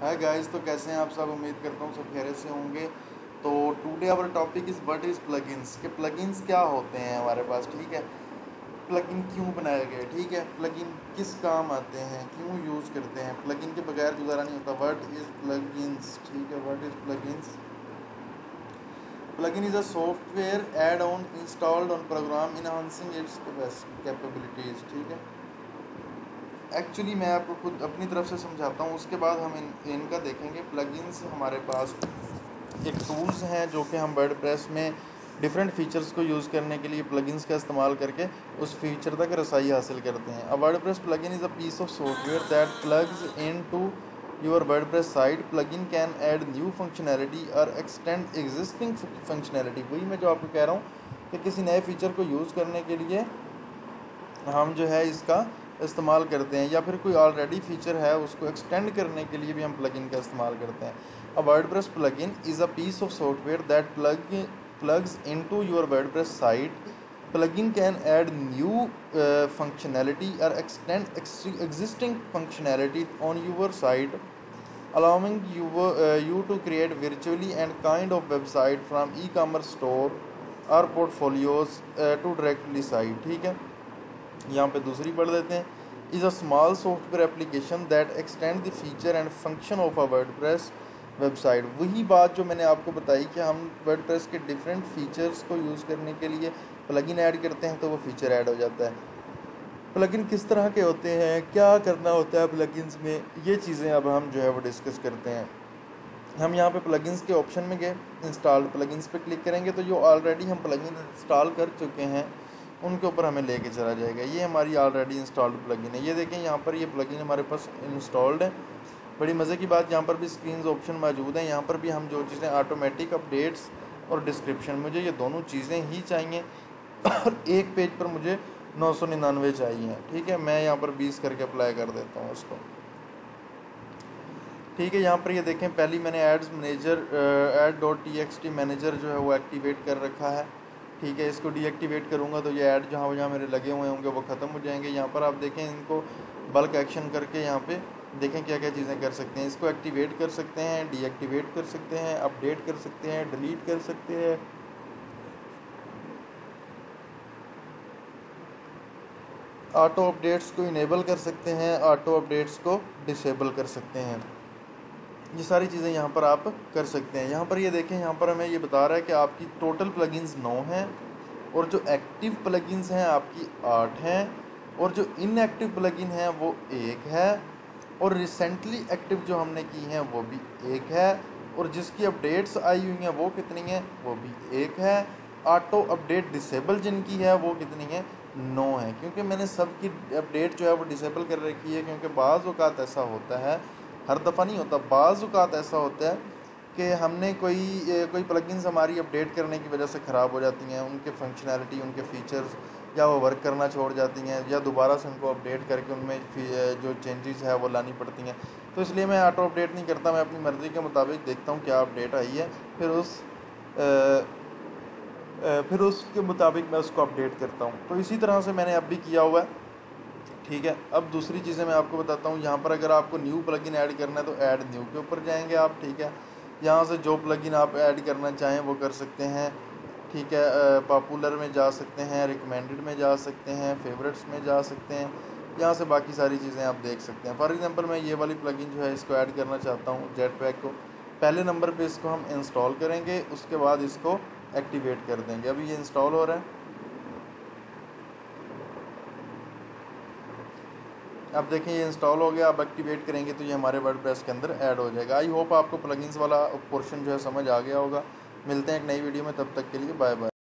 Hi guys, तो कैसे हैं आप सब। उम्मीद करता हूँ सब खैरियत से होंगे। तो today our topic is what is plugins के प्लगइन्स क्या होते हैं हमारे पास। ठीक है, प्लगइन क्यों बनाए गए, ठीक है, प्लगइन किस काम आते हैं, क्यों यूज़ करते हैं, प्लगइन के बगैर गुजारा नहीं होता। व्हाट इज़ प्लगइन्स, ठीक है, what is plugins. Plugin is a software add on installed on program enhancing its capabilities. ठीक है, एक्चुअली मैं आपको खुद अपनी तरफ से समझाता हूँ, उसके बाद हम इनका देखेंगे। प्लगइन्स हमारे पास एक टूल्स हैं जो कि हम वर्डप्रेस में डिफरेंट फीचर्स को यूज़ करने के लिए प्लगइन्स का इस्तेमाल करके उस फीचर तक रसाई हासिल करते हैं। A WordPress plugin is a piece of software that plugs in to your WordPress site. Plugin can add new functionality और एक्सटेंड एग्जिस्टिंग फंक्शनैलिटी। वही मैं जो आपको कह रहा हूँ कि किसी नए फीचर को यूज़ करने के लिए हम जो है इसका इस्तेमाल करते हैं, या फिर कोई ऑलरेडी फीचर है उसको एक्सटेंड करने के लिए भी हम प्लगइन का इस्तेमाल करते हैं। A WordPress plugin is a piece of software that plugs into your WordPress site. Plugin can add new functionality or extend existing functionality on your site, allowing you to create virtually and kind of website from e-commerce store or portfolios to directly site। ठीक है, यहाँ पे दूसरी पढ़ देते हैं। Is a small software application that extend the feature and function of a WordPress website. वही बात जो मैंने आपको बताई कि हम वर्डप्रेस के डिफरेंट फीचर्स को यूज़ करने के लिए प्लगइन ऐड करते हैं तो वो फीचर ऐड हो जाता है। प्लगइन किस तरह के होते हैं, क्या करना होता है प्लगइन्स में, ये चीज़ें अब हम जो है वो डिस्कस करते हैं। हम यहाँ पे प्लगइन्स के ऑप्शन में गए, इंस्टॉल्ड प्लगइन्स पे क्लिक करेंगे तो जो ऑलरेडी हम प्लगइन इंस्टॉल कर चुके हैं उनके ऊपर हमें लेके चला जाएगा। ये हमारी ऑलरेडी इंस्टॉल्ड प्लगइन है। ये देखें यहाँ पर ये प्लगइन हमारे पास इंस्टॉल्ड है। बड़ी मज़े की बात, यहाँ पर भी स्क्रीन ऑप्शन मौजूद है। यहाँ पर भी हम जो चीज़ें ऑटोमेटिक अपडेट्स और डिस्क्रिप्शन, मुझे ये दोनों चीज़ें ही चाहिए और एक पेज पर मुझे 999 चाहिए। ठीक है, मैं यहाँ पर 20 करके अप्लाई कर देता हूँ इसको। ठीक है, यहाँ पर ये देखें पहली मैंने एड्स मैनेजर add.txt मैनेजर जो है वो एक्टिवेट कर रखा है। ठीक है, इसको डीएक्टिवेट करूँगा तो ये ऐड जहाँ जहाँ मेरे लगे हुए होंगे वो ख़त्म हो जाएंगे। यहाँ पर आप देखें इनको बल्क एक्शन करके यहाँ पे देखें क्या क्या चीज़ें कर सकते हैं। इसको एक्टिवेट कर सकते हैं, डीएक्टिवेट कर सकते हैं, अपडेट कर सकते हैं, डिलीट कर सकते हैं, ऑटो अपडेट्स को इनेबल कर सकते हैं, ऑटो अपडेट्स को डिसेबल कर सकते हैं। ये सारी चीज़ें यहाँ पर आप कर सकते हैं। यहाँ पर ये देखें, यहाँ पर हमें ये बता रहा है कि आपकी टोटल प्लगइन्स 9 हैं और जो एक्टिव प्लगइन्स हैं आपकी 8 हैं और जो इनएक्टिव प्लगइन है वो 1 है और रिसेंटली एक्टिव जो हमने की हैं वो भी 1 है और जिसकी अपडेट्स आई हुई हैं वो कितनी हैं, वो भी 1 है। ऑटो अपडेट डिसेबल जिनकी है वो कितनी है, 9 है। क्योंकि मैंने सबकी अपडेट जो है वो डिसेबल कर रखी है, क्योंकि बाज़ औक़ात ऐसा होता है, हर दफ़ा नहीं होता, बाज़ औक़ात ऐसा होता है कि हमने कोई प्लगइन्स हमारी अपडेट करने की वजह से ख़राब हो जाती हैं, उनके फंक्शनैलिटी, उनके फ़ीचर्स, या वो वर्क करना छोड़ जाती हैं या दोबारा से उनको अपडेट करके उनमें जो चेंजेस है वो लानी पड़ती हैं। तो इसलिए मैं ऑटो अपडेट नहीं करता, मैं अपनी मर्ज़ी के मुताबिक देखता हूँ क्या अपडेट आई है, फिर उसके मुताबिक मैं उसको अपडेट करता हूँ। तो इसी तरह से मैंने अब भी किया हुआ है। ठीक है, अब दूसरी चीज़ें मैं आपको बताता हूँ। यहाँ पर अगर आपको न्यू प्लगइन ऐड करना है तो ऐड न्यू के ऊपर जाएंगे आप। ठीक है, यहाँ से जो प्लगइन आप ऐड करना चाहें वो कर सकते हैं। ठीक है, पॉपुलर में जा सकते हैं, रिकमेंडेड में जा सकते हैं, फेवरेट्स में जा सकते हैं, यहाँ से बाकी सारी चीज़ें आप देख सकते हैं। फॉर एग्जांपल मैं ये वाली प्लगइन जो है इसको ऐड करना चाहता हूँ, जेटपैक को। पहले नंबर पे इसको हम इंस्टॉल करेंगे, उसके बाद इसको एक्टिवेट कर देंगे। अभी ये इंस्टॉल हो रहा है, अब देखें ये इंस्टॉल हो गया। अब एक्टिवेट करेंगे तो ये हमारे वर्डप्रेस के अंदर ऐड हो जाएगा। आई होप आपको प्लगइन्स वाला पोर्शन जो है समझ आ गया होगा। मिलते हैं एक नई वीडियो में, तब तक के लिए बाय बाय।